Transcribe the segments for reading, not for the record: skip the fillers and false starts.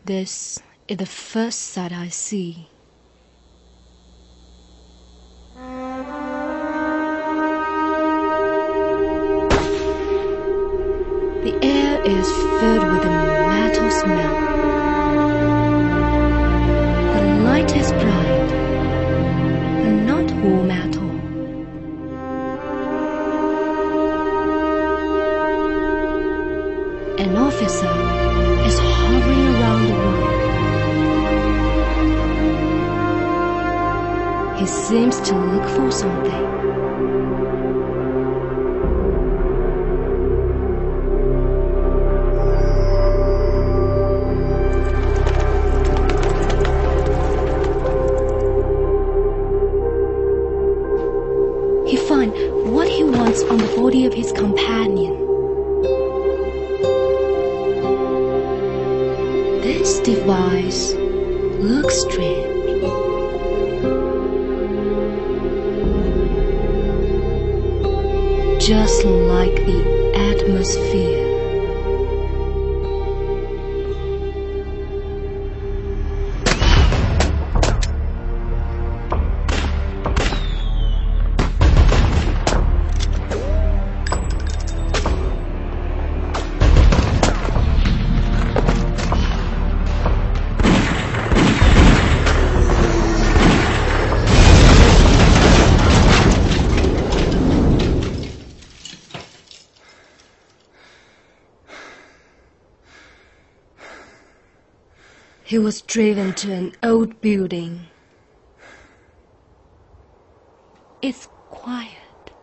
This is the first sight I see. The air is filled with a metal smell. The light is bright, but not all metal. An officer is hovering around the room. He seems to look for something. He finds what he wants on the body of his companion. This device looks strange. Just like the atmosphere. He was driven to an old building. It's quiet.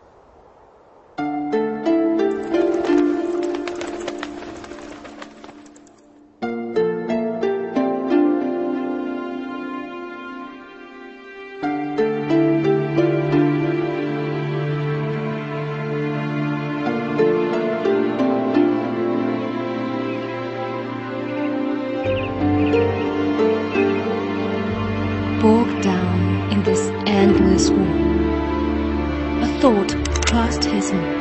Bogged down in this endless war, a thought crossed his mind.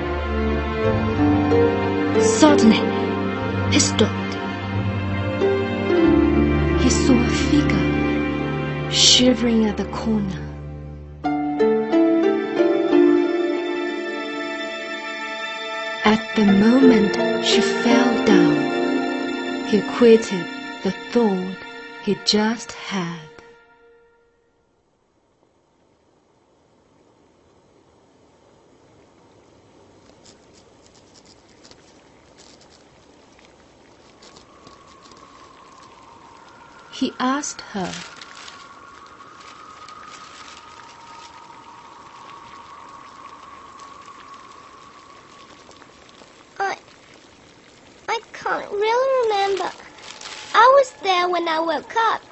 Suddenly, he stopped. He saw a figure shivering at the corner. At the moment she fell down, he quitted the thought he just had. He asked her, I can't really remember. I was there when I woke up.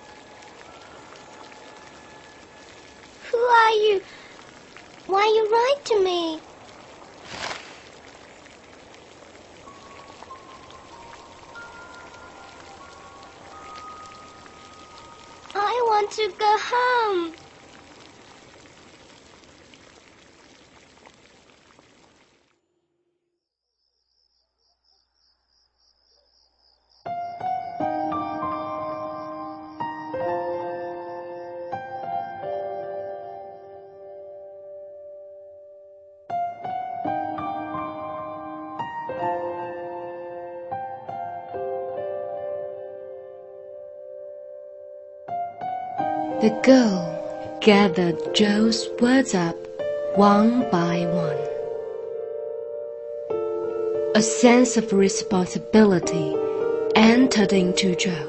Who are you? Why you write to me? I want to go home. The girl gathered Joe's words up one by one. A sense of responsibility entered into Joe.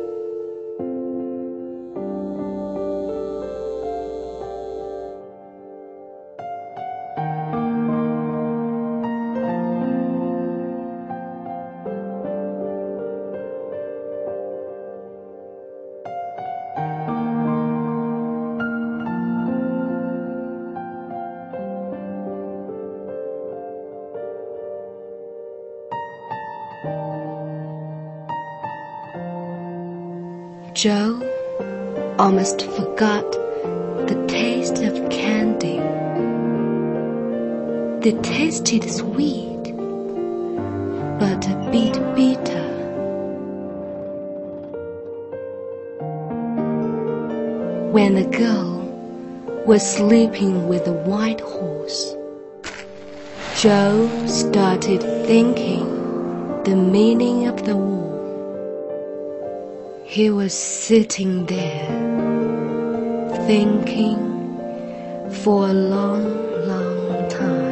Joe almost forgot the taste of candy. They tasted sweet, but a bit bitter. when the girl was sleeping with the white horse, Joe started thinking the meaning of the war. He was sitting there, thinking for a long, long time.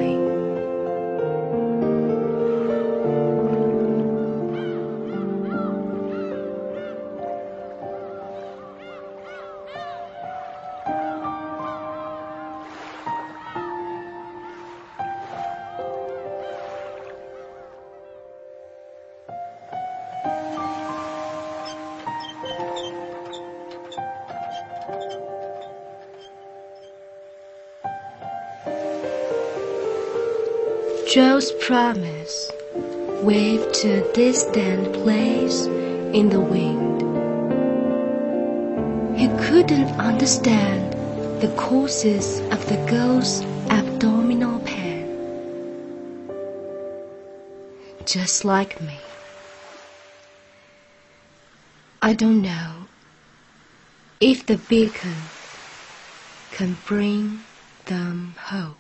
Joe's promise waved to a distant place in the wind. He couldn't understand the causes of the girl's abdominal pain. Just like me. I don't know if the beacon can bring them hope.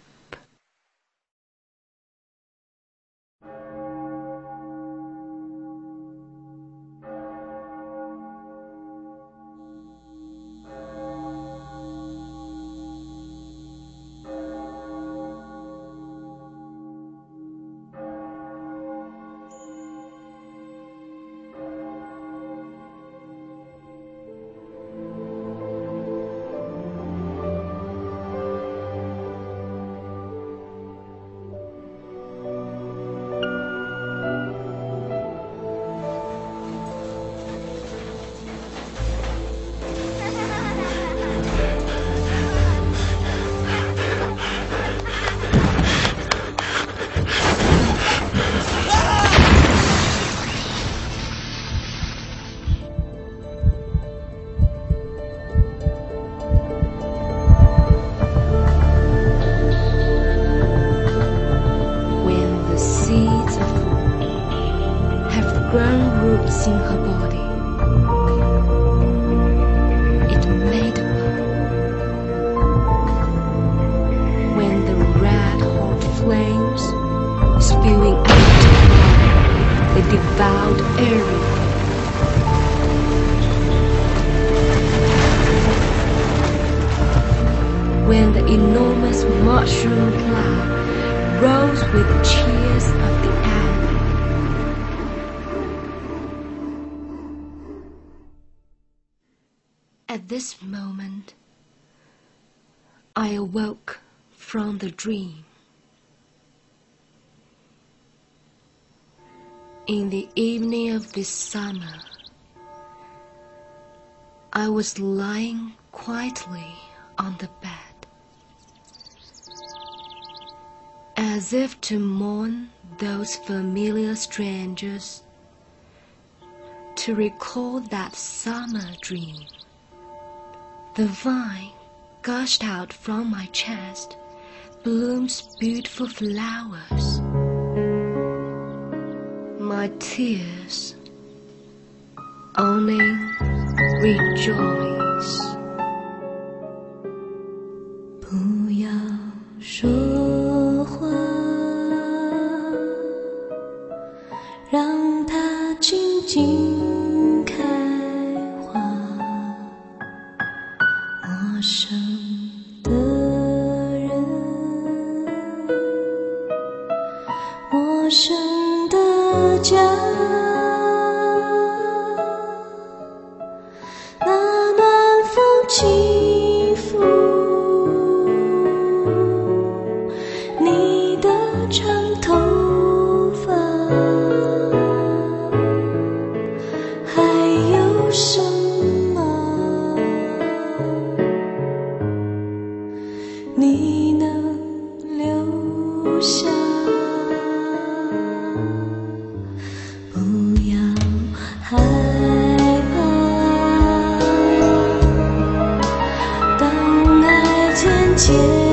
Grown roots in her body. It made a bomb. When the red-hot flames spewing out, they devoured everything. When the enormous mushroom cloud rose with the cheers of the air, at this moment, I awoke from the dream. In the evening of this summer, I was lying quietly on the bed, as if to mourn those familiar strangers, to recall that summer dream. The vine gushed out from my chest, blooms beautiful flowers. My tears only rejoice. 不要说话，让它静静开花。陌生的人，陌生的家，那暖风轻拂你的长头发，还有什么你能留下？不要害怕，当爱渐渐